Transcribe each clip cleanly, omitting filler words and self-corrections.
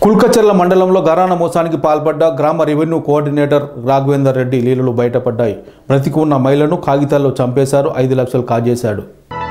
కుల్కచర్ల మండలంలో గరానా మోసానికి పాల్పడ్డ గ్రామ రెవెన్యూ కోఆర్డినేటర్ రాఘవేందర్ రెడ్డి లీలలు బయటపడ్డాయి. బ్రతికి ఉన్న మహిళను కాగితాల్లో చంపేశారు, 5 లక్షలు కాజేశాడు.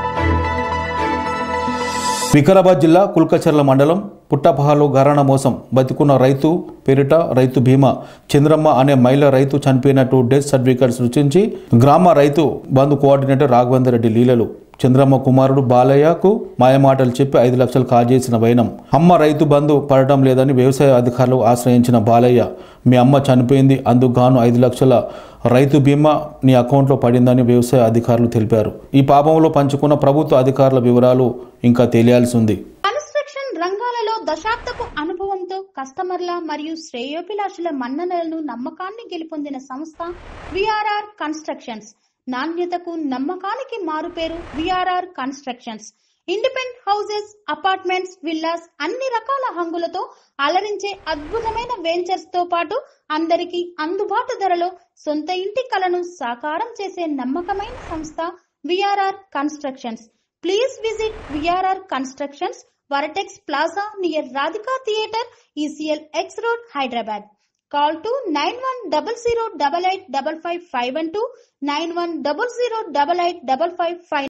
వికారాబాద్ జిల్లా కుల్కచర్ల మండలం పుట్టపహాలో గరానా మోసం. బతికున్న రైతు పేరిట రైతు బీమా చంద్రమ్మ అనే మహిళ రైతు చనిపోయినట్టు డెత్ సర్టిఫికేట్ సృష్టించి గ్రామ రైతు బంధు కోఆర్డినేటర్ రాఘవేందర్ రెడ్డి లీలలు. చంద్రమ్మ కుమారుడు బాలయ్యకు మాయమాటలు చెప్పి 5 లక్షలు కాజేసిన వైనం. అమ్మ రైతు బంధు పడటం లేదని వ్యవసాయ అధికారులు ఆశ్రయించిన బాలయ్య, మీ అమ్మ చనిపోయింది, అందుకు గాను 5 లక్షల రైతు బీమా నీ అకౌంట్లో పడిందని వ్యవసాయ అధికారులు తెలిపారు. ఈ పాపంలో పంచుకున్న ప్రభుత్వ అధికారుల వివరాలు ఇంకా తెలియాల్సి ఉంది. కన్స్ట్రక్షన్ రంగాలలో దశాబ్దపు అనుభవంతో కస్టమర్ల మరియు శ్రేయోభిలాషుల మన్ననలను నమ్మకాన్ని గెలుపొందిన సంస్థ విఆర్ఆర్ కన్స్ట్రక్షన్స్. నాణ్యతకు నమ్మకానికి మారుపేరు VRR constructions. Independent houses, apartments, villas అన్ని రకాల హంగులతో అలరించే అద్భుతమైన వెంచర్స్ తో పాటు అందరికీ అందుబాటు ధరలో సొంత ఇంటి కలను సాకారం చేసే నమ్మకమైన సంస్థ VRR constructions. Please visit VRR constructions, Varatex Plaza near Radhika Theatre, ECL X Road, Hyderabad. Call to 9100885551 91008855.